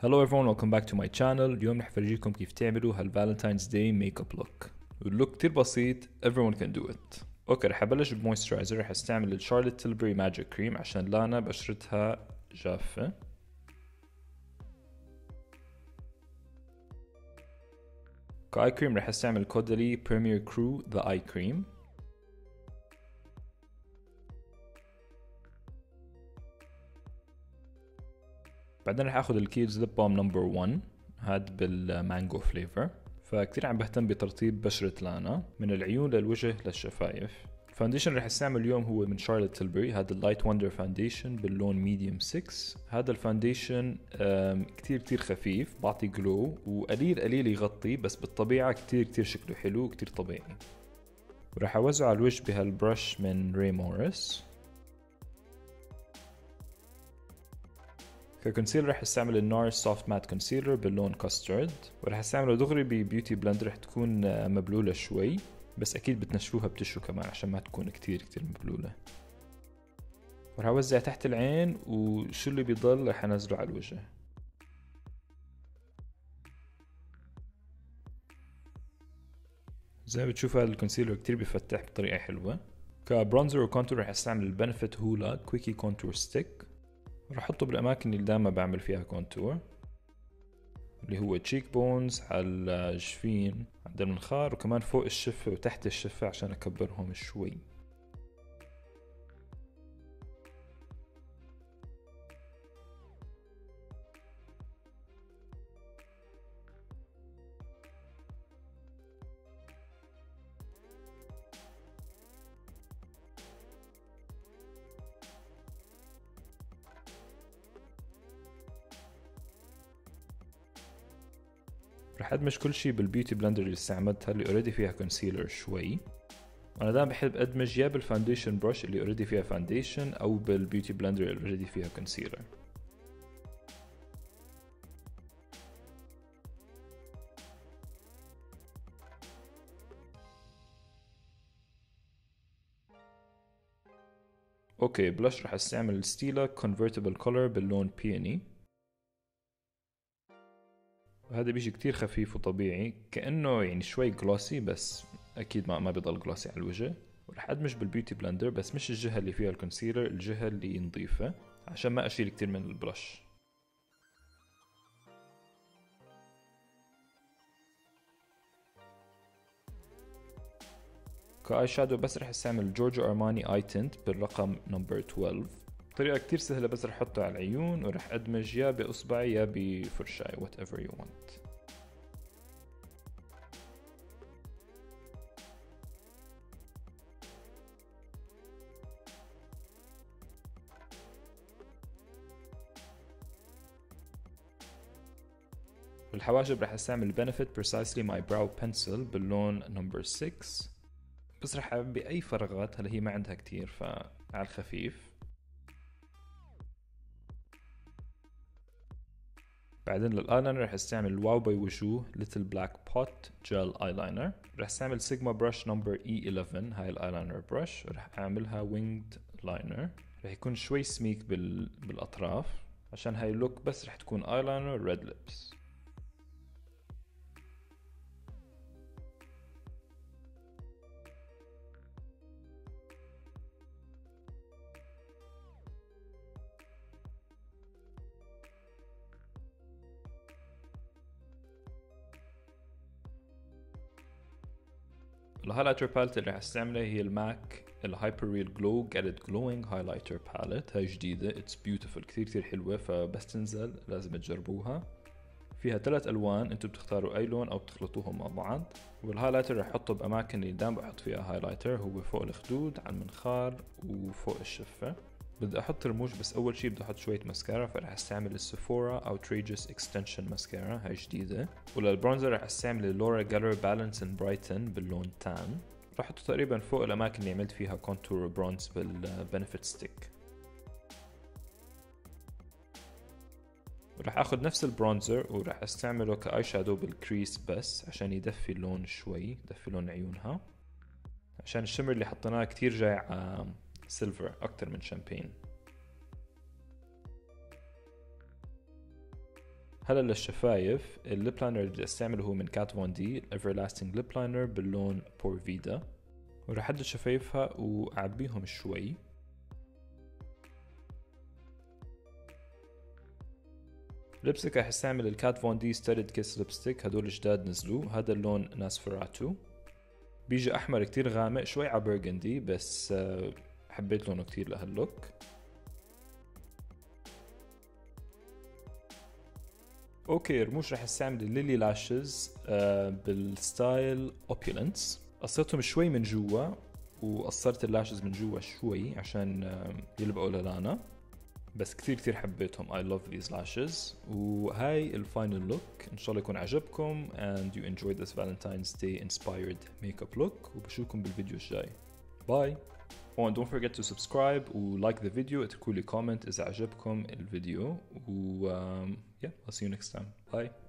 Hello everyone, welcome back to my channel. اليوم رح فرجيكم كيف تعملوا هالفالنتاينز داي ميك اب لوك. اللوك كتير بسيط, everyone can do it. اوكي, رح ابلش بمويسترايزر. رح استعمل الشارلوت تيلبري ماجيك كريم عشان لانا بشرتها جافة. كاي كريم رح استعمل كودالي بريمير كرو ذا اي كريم. بعدين رح اخذ الكيدز ليب بالم نمبر 1 هاد بالمانجو فليفر. فكتير عم بهتم بترطيب بشرة لانا من العيون للوجه للشفايف. الفاونديشن رح استعمل اليوم هو من شارلوت تيلبري, هذا اللايت وندر فاونديشن باللون ميديوم 6. هذا الفاونديشن كتير خفيف, بعطي جلو وقليل يغطي, بس بالطبيعة كتير شكله حلو وكتير طبيعي. ورح اوزعه على الوجه بهالبرش من ري موريس. ككونسيلر رح استعمل النارس سوفت مات كونسيلر باللون كاسترد, ورح استعمله دغري ببيوتي بلندر. رح تكون مبلولة شوي, بس اكيد بتنشفوها بتشو كمان عشان ما تكون كتير مبلولة. ورح اوزع تحت العين, وشو اللي بيضل رح انزله على الوجه. زي ما بتشوفوا هذا الكونسيلر كتير بيفتح بطريقة حلوة. كبرونزر وكونتور رح استعمل البنفيت هولا كويكي كونتور ستيك. رح احطه بالاماكن اللي دائما بعمل فيها كونتور, اللي هو تشيك بونز, على الجفين, عند المنخار, وكمان فوق الشفة وتحت الشفة عشان اكبرهم شوي. رح ادمج كل شي بالبيوتي بلندر اللي استعملتها, اللي اوريدي فيها كونسيلر شوي. انا دائما بحب ادمج يا بالفاونديشن بروش اللي اوريدي فيها فاونديشن, او بالبيوتي بلندر اللي اوريدي فيها كونسيلر. اوكي, بلش رح استعمل ستيلا كونفرتبل كولر باللون بيوني. وهذا بيجي كتير خفيف وطبيعي, كأنه يعني شوي جلوسي, بس اكيد ما بيضل جلوسي على الوجه. ورح ادمج بالبيوتي بلندر, بس مش الجهة اللي فيها الكونسيلر, الجهة اللي نظيفة, عشان ما اشيل كتير من البرش. كاي شادو بس رح استعمل جورجو ارماني اي تنت بالرقم نمبر 12. طريقة كتير سهلة, بس رح احطه على العيون ورح ادمج يا باصبعي يا بفرشاي, whatever you want. بالحواجب رح استعمل Benefit Precisely My Brow Pencil باللون نمبر 6, بس رح اعبي اي فراغات. هلا هي ما عندها كتير, فعلى الخفيف. بعدين للايلاينر رح استعمل واو باي وجوه ليتل بلاك بوت جيل ايلاينر. رح استعمل سيجما برش نمبر E11, هاي الايلاينر برش, ورح اعملها وينجد لاينر. رح يكون شوي سميك بالاطراف, عشان هاي اللوك بس رح تكون ايلاينر ريد ليبس. الهايلايتر باليت اللي رح استعملها هي الماك الهايبر ريل جلو Get It Glowing هايلايتر باليت. هاي جديدة, اتس بيوتيفول, كتير حلوة, فبس تنزل لازم تجربوها. فيها 3 الوان, انتو بتختاروا اي لون او بتخلطوهم مع بعض. والهايلايتر رح احطه باماكن اللي دائما بحط فيها هايلايتر, هو فوق الخدود, على المنخار, وفوق الشفة. بدي احط رموش, بس اول شي بدي احط شوية ماسكارا, فرح استعمل السيفورا اوتريجس اكستنشن ماسكارا, هاي جديدة. وللبرونزر رح استعمل اللورا جالر بالانس ان برايتن باللون تان. رح احطه تقريبا فوق الاماكن اللي عملت فيها كونتور برونز بالبنفيت ستيك. ورح اخذ نفس البرونزر ورح استعمله كاي شادو بالكريس, بس عشان يدفي اللون شوي, يدفي لون عيونها, عشان الشمر اللي حطيناه كتير جاي سيلفر اكتر من شامبين. هلا للشفايف الليب لاينر اللي بدي استعمله هو من كات فون دي Everlasting ليب لاينر باللون بور فيدا، ورح أحدد شفايفها وأعبيهم شوي. لبستيك رح استعمل الكات فون دي ستارد كيس لبستيك، هدول جداد نزلوا، هذا اللون ناسفراتو، بيجي أحمر كتير غامق شوي على برغندي، بس حبيت لونه كتير لهاللوك. اوكي رموش رح استعمل الليلي لاشز بالستايل اوبيولنس، قصرتهم شوي من جوا وقصرت اللاشز من جوا شوي عشان يلبقوا للانا، بس كتير حبيتهم. I love these lashes. وهاي الفاينل لوك، ان شاء الله يكون عجبكم and you enjoyed this Valentine's Day inspired makeup look، وبشوفكم بالفيديو الجاي. باي. Oh, and don't forget to subscribe و like the video، اتركوا لي comment إذا عجبكم الفيديو و yeah, I'll see you next time. Bye.